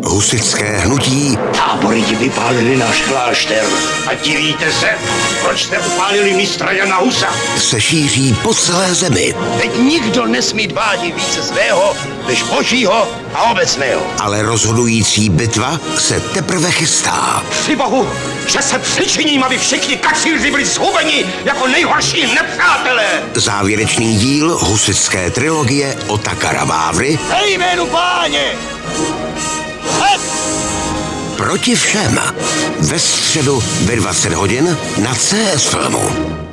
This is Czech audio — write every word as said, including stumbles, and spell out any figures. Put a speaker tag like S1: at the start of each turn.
S1: Husitské hnutí.
S2: Tábory ti vypálili náš klášter. A divíte se, proč jste upálili mistra Jana Husa?
S1: Se šíří po celé zemi.
S2: Teď nikdo nesmí dbát více svého, než božího a obecného.
S1: Ale rozhodující bitva se teprve chystá.
S2: Při bohu, že se přičiním, aby všichni kacíři byli zhubeni jako nejhorší nepřátelé.
S1: Závěrečný díl husitské trilogie Otakara Vávry.
S2: Ve jménu páně! Hed!
S1: Proti všem. Ve středu ve dvacet hodin na C S Filmu.